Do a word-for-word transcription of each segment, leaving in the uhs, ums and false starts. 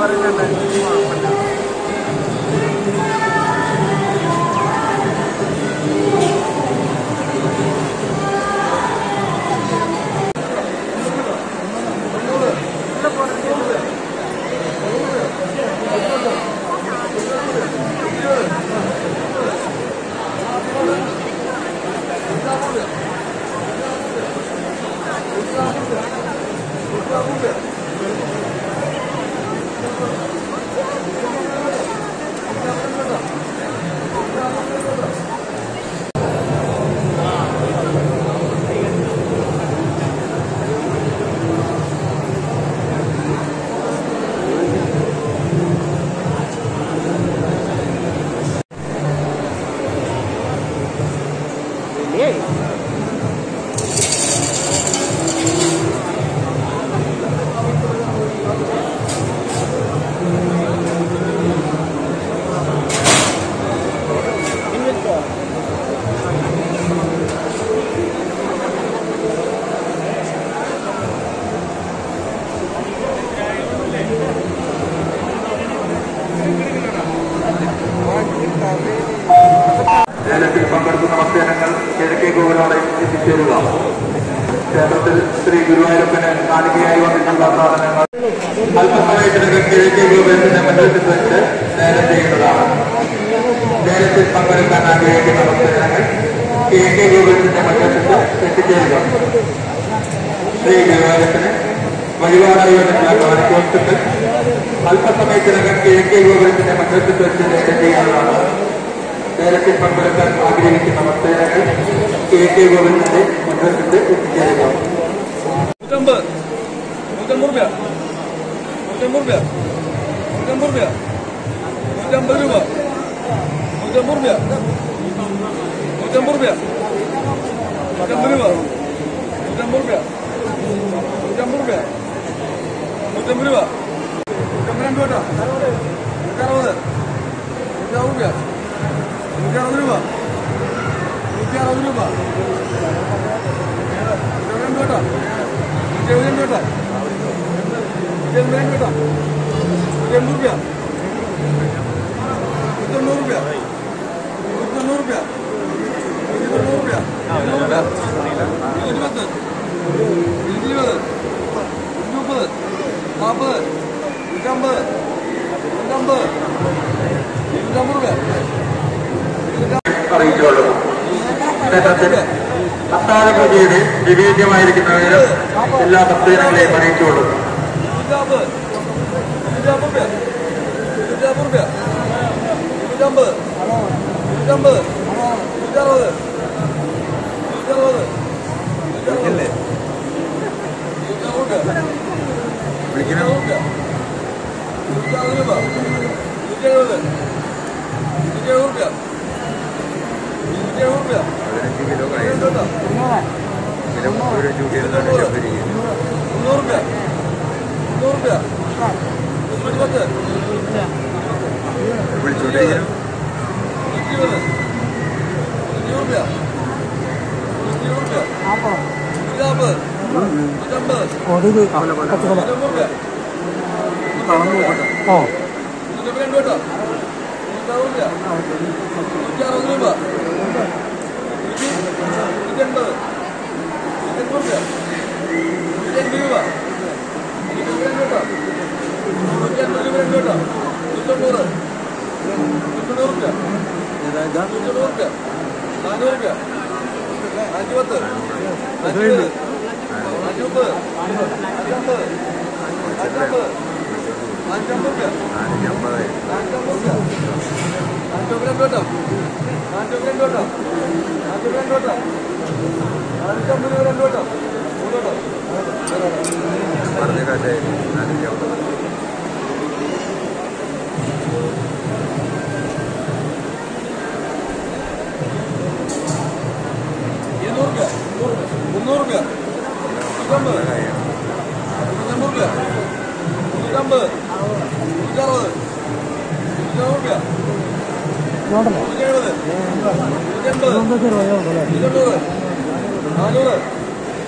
ലേലത്തിൽ പങ്കെടുക്കുന്ന ഭക്തജനങ്ങൾ കിഴക്കേ ഗോപുരത്തോടെ എത്തിച്ചേരുക. ക്ഷേത്രത്തിൽ ശ്രീ ഗുരുവായൂരപ്പന് കാണികയായി വന്നിട്ടുള്ള സാധനങ്ങൾ അല്പസമയത്തിനകം കിഴക്കേ ഗോപുരത്തിന്റെ മറ്റത്തിൽ വെച്ച് ലേലം ചെയ്യുന്നതാണ്. ലേലത്തിൽ പങ്കെടുക്കാൻ ആഗ്രഹിക്കുന്ന ഭക്തജനങ്ങൾ കിഴക്കേ ഗോപുരത്തിന്റെ മറ്റത്തിൽ എത്തിച്ചേരുക. ശ്രീ ഗുരുവായൂരപ്പന് വഴിപാടായി വന്നിട്ടുള്ള കാണിക്കോത്സവത്തിൽ അല്പസമയത്തിനകം കിഴക്കേ ഗോപുരത്തിന്റെ മറ്റത്തിൽ വെച്ച് ലേലം ചെയ്യുന്നതാണ്. ലേലത്തിൽ പങ്കെടുക്കാൻ ആഗ്രഹിക്കുന്ന ഭക്തജനങ്ങൾ കിഴക്കേ ഗോപുരത്തിന്റെ മറ്റത്തിൽ എത്തിച്ചേരുക. നൂറ്റമ്പത് നൂറ്റമ്പത് രൂപ നൂറ്റമ്പത് രൂപ നൂറ്റമ്പത് രൂപ നൂറ്റമ്പത് രൂപ നൂറ്റമ്പത് രൂപ നൂറ്റമ്പത് രൂപ നൂറ്റമ്പത് രൂപ നൂറ്റമ്പത് രൂപ നൂറ്റമ്പത് രൂപ നൂറ്റമ്പത് രൂപ നൂറ്റമ്പത് രൂപ നൂറ്ററുപത് നൂറ്ററുപത് രൂപ നൂറ്റി അറുപത് രൂപ നൂറ്റി അറുപത് രൂപ നൂറ്റി എഴുപത് രൂപ നൂറ്റി എൺപത് രൂപ നൂറ്റി എൺപത് രൂപ നൂറ്റി തൊണ്ണൂറ് രൂപ നൂറ്റി തൊണ്ണൂറ് രൂപ നൂറ്റി തൊണ്ണൂറ് രൂപ ഇരുന്നൂറ്റി പത്ത് ഇരുന്നൂറ്റി ഇരുപത് ഇരുന്നൂറ്റി മുപ്പത് നാൽപ്പത് നൂറ്റമ്പത് നൂറ്റമ്പത് ഇരുന്നൂറ്റമ്പത് രൂപ അറിയിച്ചുകൊള്ളുന്നു. ക്ഷേത്രത്തിൽ അത്താഴ പൂജയുടെ നിവേദ്യമായിരിക്കുന്ന വിവരം എല്ലാ ഭക്തജനങ്ങളെയും അറിയിച്ചുകൊള്ളുന്നു.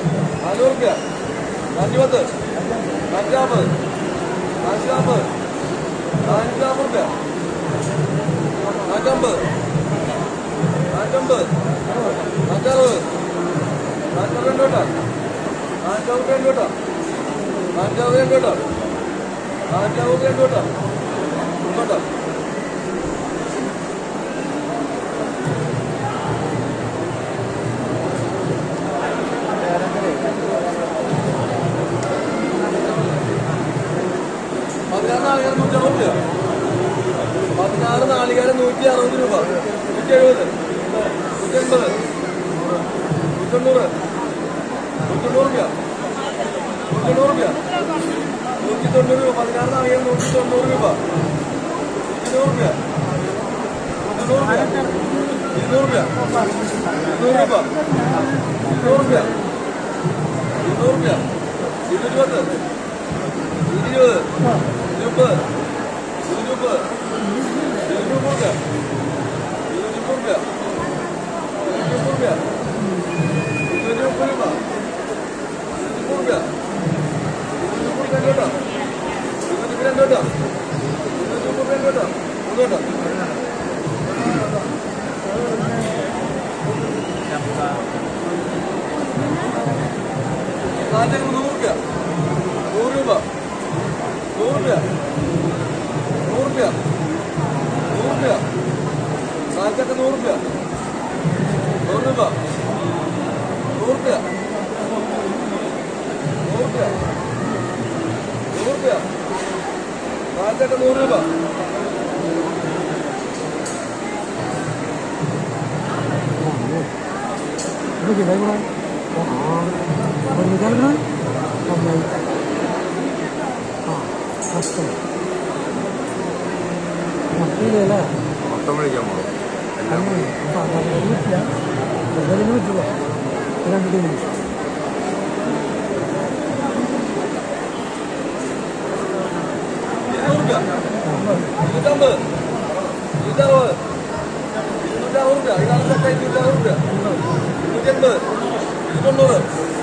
നാനൂറ് നാനൂറ് നാനൂറ് നാനൂറ്റമ്പത് രൂപ നാനൂറ്റമ്പത് നാനൂറ്റമ്പത് നാനൂറ്ററുപത് നാനൂറ്ററുപത് രണ്ട് കേട്ടോ നാനൂറ്ററുപത് രണ്ട് കേട്ടോ നാനൂറ്ററുപത് രണ്ട് കേട്ടോ നാനൂറ്ററുപത് രണ്ട് കേട്ടോ കേട്ടോ പതിനാറ് നാളികേരം നൂറ്റി അറുപത് രൂപ നൂറ്റി എഴുപത് നൂറ്റി എൺപത് നൂറ്റൊണ്ണൂറ് നൂറ്റൊണ്ണൂറ് രൂപ നൂറ്റൊണ്ണൂറ് രൂപ നൂറ്റി തൊണ്ണൂറ് രൂപ പതിനാറ് നാളികേരം നൂറ്റി തൊണ്ണൂറ് രൂപ ഇരുന്നൂറ് രൂപ ഇരുന്നൂറ് രൂപ ഇരുന്നൂറ് രൂപ ഇരുന്നൂറ് രൂപ ഇരുന്നൂറ് രൂപ ഇരുന്നൂറ്റി പത്ത് ഇരുപത് ഇരുപത് ഇരുന്നൂറ് ഇരുന്നൂറ് രൂപ ഇരുന്നൂറ് രൂപ ഇരുന്നൂറ് രൂപ ഇരുന്നൂറ് രൂപ ഇരുന്നൂറ് രൂപ ഇരുന്നൂറ് രൂപ ഇരുന്നൂറ് രൂപ ഇരുന്നൂറ് രൂപ ഇരുന്നൂറ് രൂപ നാല് നൂറ് രൂപ നൂറ് രൂപ നൂറ് രൂപ നൂറ് രൂപ നൂറ് രൂപ നാൽക്കത്ത് നൂറ് രൂപ നൂറ് രൂപ നൂറ് രൂപ നൂറ് രൂപ നൂറ് രൂപ നാൽക്കത്ത് നൂറ് രൂപ മൊത്തം വിളിക്കാൻ പോകും ഇരുന്നൂറ്റമ്പത് ഇരുന്നൂറ്ററുപത് ഇരുന്നൂറ്ററുപത് രൂപ ഇതാണ് സെറ്റ് ഇരുന്നൂറ്ററുപത് രൂപ ഇരുന്നൂറ്റെൺപത് ഇരുന്നൂറ്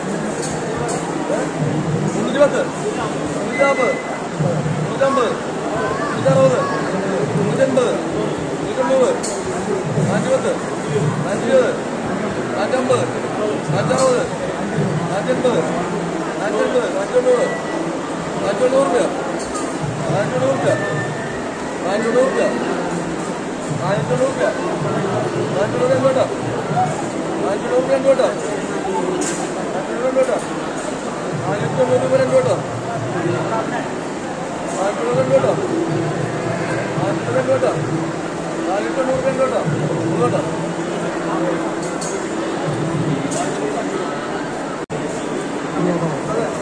മുന്നൂറ്റി പത്ത് മുന്നൂറ്റമ്പത് നൂറ്റമ്പത് നൂറ്ററുപത് നൂറ്റെൺപത് നൂറ്റൊണ്ണൂറ് നാനൂറ്റി പത്ത് നാനൂറ്റി നാനൂറ്റമ്പത് നാനൂറ്ററുപത് നാനൂറ്റെൺപത് നാനൂറ്റെൺപത് നാനൂറ്റൊണ്ണൂറ് നാനൂറ്റൊണ്ണൂറ് രൂപ നാനൂറ്റൊണ്ണൂറ് രൂപ നാനൂറ്റൊണ്ണൂറ് രൂപ നാനൂറ്റൊണ്ണൂറ് രൂപ നാനൂറ്റൊണ്ണൂറ് രണ്ട് കേട്ടോ നാനൂറ്റൊണ്ണൂറ് രണ്ട് കേട്ടോ നാനൂറ്റൊണ്ണൂറ് കേട്ടോ നാനൂറ്റൊണ്ണൂറ് രൂപ രണ്ട് കേട്ടോ നാനൂറ്റൊണ്ണൂറ് രണ്ട് കേട്ടോ നാനൂറ്റൊണ്ണൂറ് രണ്ട് കേട്ടോ നാനൂറ്റൊണ്ണൂറ് രണ്ട് കേട്ടോ കേട്ടോ അതെ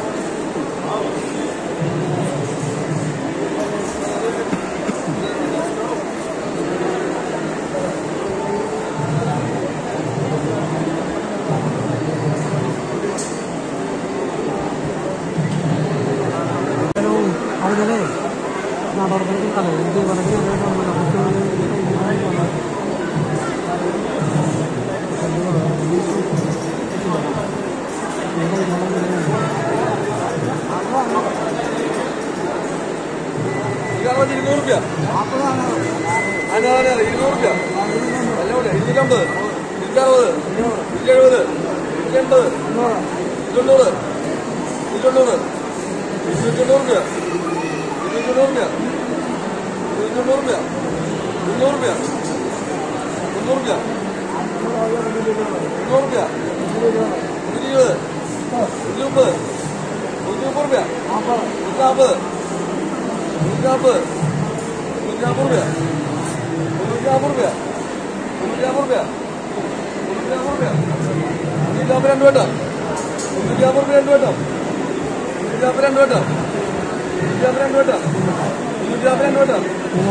ഇരുന്നൂറ് രൂപ അതെ അതെ അതെ ഇരുന്നൂറ് രൂപ അല്ല ഇവിടെ ഇരുന്നൂറ്റമ്പത് ഇരുന്നൂറ്ററുപത് ഇരുന്നൂറ്റെഴുപത് ഇരുന്നൂറ്റെൺപത് ഇരുന്നൂറ് ഇരുന്നൂറ് ഇരുന്നൂറ്റൊണ്ണൂറ് രൂപ ഇരുന്നൂറ്റൊണ്ണൂറ് രൂപ ഇരുന്നൂറ്റൊണ്ണൂറ് രൂപ മുന്നൂറ് രൂപ മുന്നൂറ് രൂപ മുന്നൂറ് രൂപ മുന്നൂറ്റി ഇരുപത് മുന്നൂറ്റി മുപ്പത് നൂറ്റി മുപ്പത് രൂപ നൂറ്റി നാൽപ്പത് നൂറ്റി നാൽപ്പത് നൂറ്റി നാൽപ്പത് രൂപ മുന്നൂറ്റി നാൽപ്പത് രൂപ മുന്നൂറ്റി നാൽപ്പത് രൂപ മുന്നൂറ്റി നാൽപ്പത് രൂപ മുന്നൂറ്റി നാൽപ്പത് രണ്ട് വട്ടം മുന്നൂറ്റി നാൽപ്പത് രൂപ രണ്ട് വട്ടം മുന്നൂറ്റി നാൽപ്പത് രണ്ട് വട്ടം മുന്നൂറ്റി നാൽപ്പത് രണ്ട് വട്ടം മുന്നൂറ്റി നാൽപ്പത് രണ്ട് വട്ടം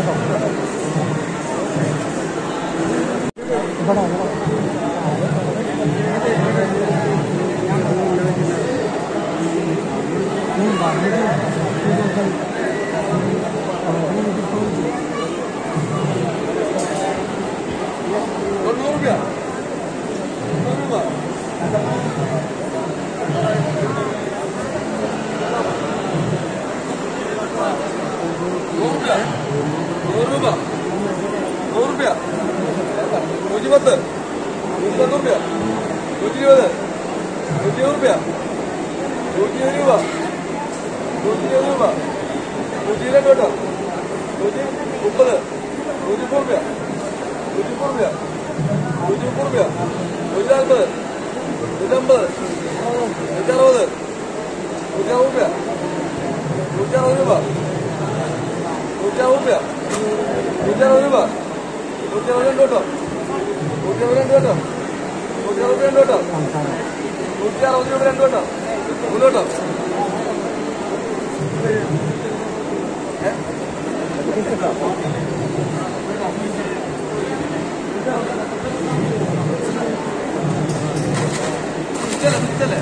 തൊണ്ണൂറ് രൂപ തൊണ്ണൂറ് രൂപ നൂറ് രൂപ നൂറ്റി ഇരുപത് രൂപ നൂറ്റി രണ്ട് കേട്ടോ നൂറ്റി മുപ്പത് നൂറ്റി മുപ്പത് രൂപ നൂറ്റി മുപ്പത് രൂപ നൂറ്റി മുപ്പത് രൂപ നൂറ്റി നാൽപ്പത് നൂറ്റമ്പത് നൂറ്ററുപത് നൂറ്ററുപത് രൂപ നൂറ്ററുപത് രൂപ നൂറ്ററുപത് രൂപ നൂറ്ററുപത് രൂപ നൂറ്ററുപത് രണ്ട് കേട്ടോ നൂറ്ററുപത് രണ്ട് കേട്ടോ നൂറ്ററുപത് രണ്ട് കേട്ടോ നൂറ്റി അറുപത് രൂപ രണ്ട് കേട്ടോ മൂന്ന് കേട്ടോ തിരിച്ചല്ലേ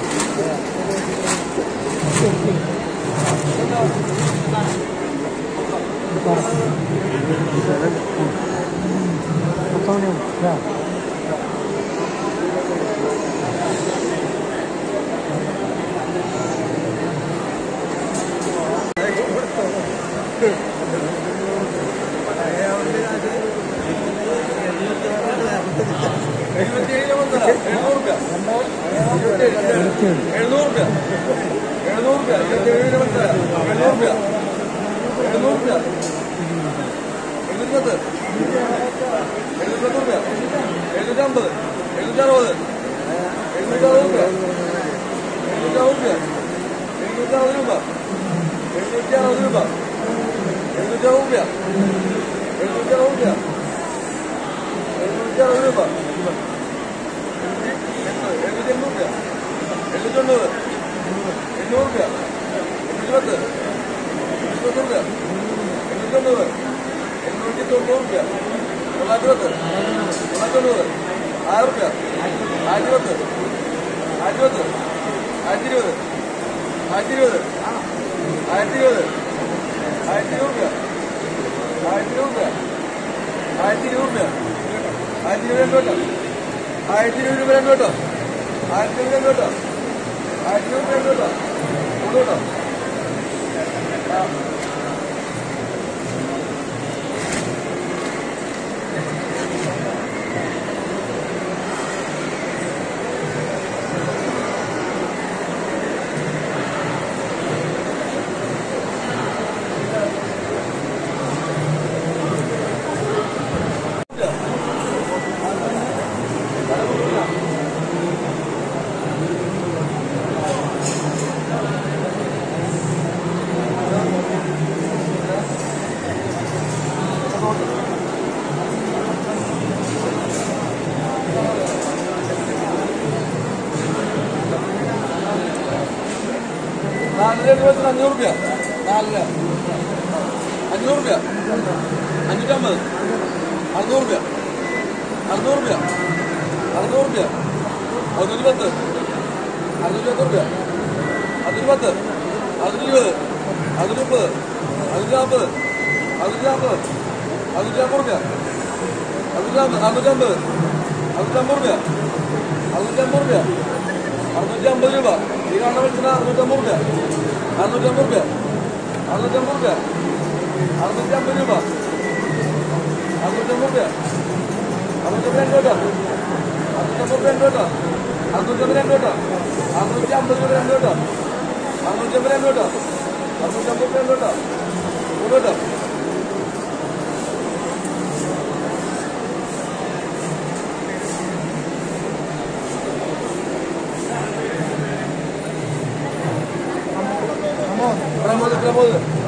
എഴുന്നൂറ് രൂപ എഴുന്നൂറ് രൂപ എഴുന്നൂറ് രൂപ എഴുന്നൂറ് രൂപ എഴുന്നൂറ് രൂപ എഴുന്നൂറ്റി പത്ത് എഴുന്നൂറ്റി പത്ത് രൂപ എഴുന്നൂറ്റി അമ്പത് എഴുന്നൂറ്റി അറുപത് എഴുന്നൂറ്റി അറുപത് രൂപ എഴുന്നൂറ്റി അറുപത് രൂപ എഴുന്നൂറ്റി അറുപത് രൂപ എഴുന്നൂറ്റി അറുപത് രൂപ എഴുന്നൂറ്റി അറുപത് രൂപ എഴുന്നൂറ്റി അറുപത് രൂപ എഴുന്നൂറ്റി അറുപത് രൂപ എഴുന്നൂറ്റി എണ്ണൂറ് രൂപ എണ്ണൂറ്റി തൊണ്ണൂറ് എണ്ണൂറ് രൂപ എണ്ണൂറ്റി പത്ത് എണ്ണൂറ്റി പത്ത് രൂപ എണ്ണൂറ്റി തൊണ്ണൂറ് എണ്ണൂറ്റി തൊണ്ണൂറ് രൂപ തൊള്ളായിരത്തി പത്ത് തൊള്ളായിരത്തി തൊണ്ണൂറ് ആയിരം രൂപ ആയിരത്തി പത്ത് ആയിരത്തി പത്ത് ആയിരത്തി ഇരുപത് ആയിരത്തി ഇരുപത് ആയിരത്തി ഇരുപത് ആയിരത്തി ഇരുപത് രൂപ ആയിരത്തി ഇരുപത് രൂപ ആയിരത്തി ഇരുപത് രൂപ ആയിരത്തി ഇരുപത് രൂപ ആയിരത്തി ഇരുപത് രൂപ രണ്ട് കേട്ടോ ആയിരത്തി ഇരുപത് രണ്ട് കേട്ടോ ആയിരത്തി ഇരുപത് രണ്ട് കേട്ടോ മൂന്ന് കേട്ടോ നാലര രൂപത്തിന് അഞ്ഞൂറ് രൂപ നാലര അഞ്ഞൂറ് രൂപ അഞ്ഞൂറ്റമ്പത് അറുന്നൂറ് രൂപ അറുന്നൂറ് രൂപ അറുന്നൂറ് രൂപ അറുന്നൂറ്റി പത്ത് അറുന്നൂറ്റി പത്ത് രൂപ അറുന്നൂറ്റി പത്ത് അറുന്നൂറ്റി ഇരുപത് അറുന്നൂറ്റി മുപ്പത് അറുന്നൂറ്റി നാൽപ്പത് അറുന്നൂറ്റി നാൽപ്പത് അറുന്നൂറ്റി അമ്പത് രൂപ അറുന്നൂറ്റി അമ്പത് അറുന്നൂറ്റി അമ്പത് രൂപ അറുന്നൂറ്റി അമ്പത് രൂപ അറുന്നൂറ്റി അമ്പത് രൂപ ഈ കാണുന്ന വിളിച്ചാൽ അറുന്നൂറ്റമ്പത് രൂപ അറുന്നൂറ്റമ്പത് രൂപ അറുന്നൂറ്റമ്പത് രൂപ അറുന്നൂറ്റി അമ്പത് രൂപ അറുന്നൂറ്റമ്പത് രൂപ അറുന്നൂറ്റമ്പത് രണ്ട് കേട്ടോ അറുന്നൂറ്റമ്പത് രണ്ട് കേട്ടോ അറുന്നൂറ്റമ്പത് രണ്ട് കേട്ടോ അറുന്നൂറ്റി അമ്പത് രൂപ രണ്ട് കേട്ടോ അറുന്നൂറ്റമ്പത് രണ്ട് കേട്ടോ അറുന്നൂറ്റമ്പത് രണ്ട് കേട്ടോ മൂന്ന് കേട്ടോ പ്രമോദ് പ്രമോദ്